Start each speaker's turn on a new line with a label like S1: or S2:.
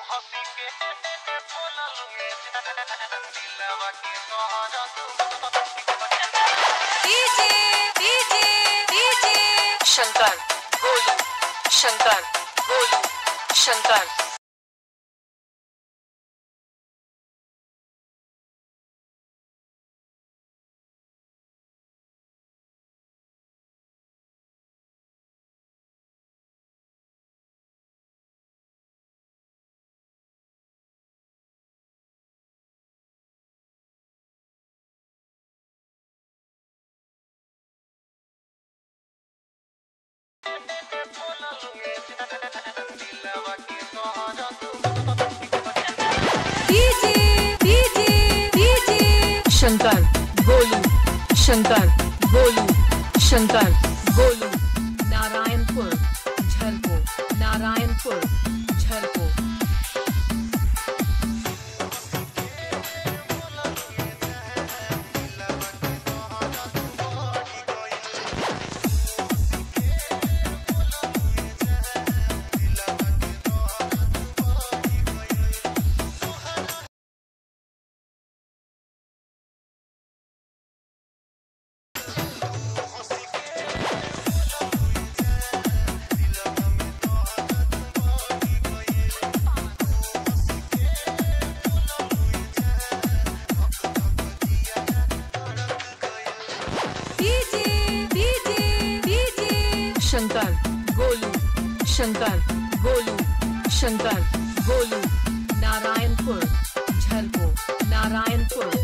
S1: Shankar Golu Shankar Golu Shankar Shankar Golu Shankar Golu Shankar Golu Narayanpur Jharpo Narayanpur Jharpo Shankar Golu Shankar Golu Shankar Golu Narayanpur Jharpo Narayanpur